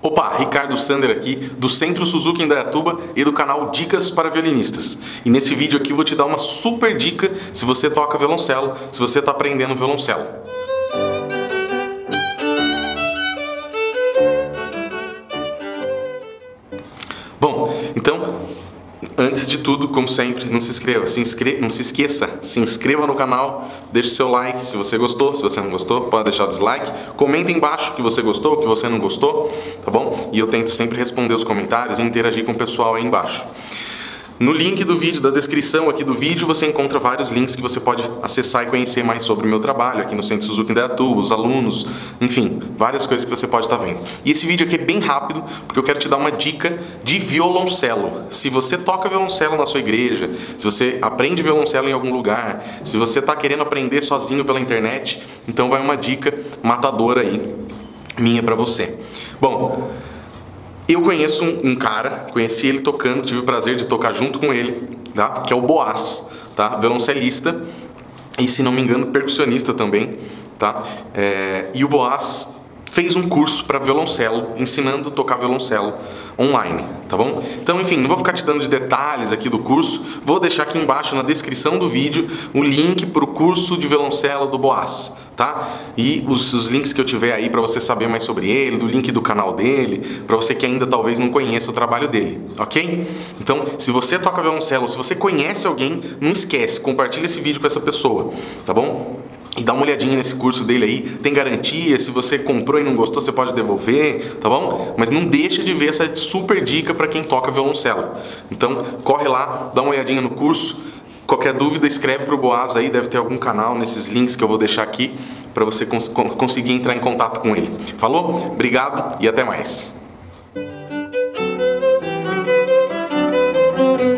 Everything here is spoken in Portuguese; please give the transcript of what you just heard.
Opa, Ricardo Sander aqui, do Centro Suzuki Indaiatuba e do canal Dicas para Violinistas. E nesse vídeo aqui eu vou te dar uma super dica se você toca violoncelo, se você está aprendendo violoncelo. Bom, então, antes de tudo, como sempre, não se esqueça, se inscreva no canal, deixe seu like se você gostou, se você não gostou, pode deixar o dislike, comenta embaixo o que você gostou, o que você não gostou, tá bom? E eu tento sempre responder os comentários e interagir com o pessoal aí embaixo. No link do vídeo, da descrição aqui do vídeo, você encontra vários links que você pode acessar e conhecer mais sobre o meu trabalho aqui no Centro Suzuki Indaiatuba, os alunos, enfim, várias coisas que você pode estar vendo. E esse vídeo aqui é bem rápido, porque eu quero te dar uma dica de violoncelo. Se você toca violoncelo na sua igreja, se você aprende violoncelo em algum lugar, se você está querendo aprender sozinho pela internet, então vai uma dica matadora aí, minha para você. Bom, eu conheço um cara, conheci ele tocando, tive o prazer de tocar junto com ele, tá? Que é o Boaz, tá? Violoncelista e, se não me engano, percussionista também, tá? E o Boaz fez um curso para violoncelo, ensinando a tocar violoncelo online, tá bom? Então, enfim, não vou ficar te dando de detalhes aqui do curso, vou deixar aqui embaixo na descrição do vídeo o link para o curso de violoncelo do Boaz, tá? E os links que eu tiver aí para você saber mais sobre ele, do link do canal dele, para você que ainda talvez não conheça o trabalho dele, ok? Então, se você toca violoncelo, se você conhece alguém, não esquece, compartilha esse vídeo com essa pessoa, tá bom? E dá uma olhadinha nesse curso dele aí, tem garantia, se você comprou e não gostou, você pode devolver, tá bom? Mas não deixa de ver essa super dica para quem toca violoncelo. Então, corre lá, dá uma olhadinha no curso. Qualquer dúvida, escreve para o Boaz aí, deve ter algum canal nesses links que eu vou deixar aqui para você conseguir entrar em contato com ele. Falou? Obrigado e até mais.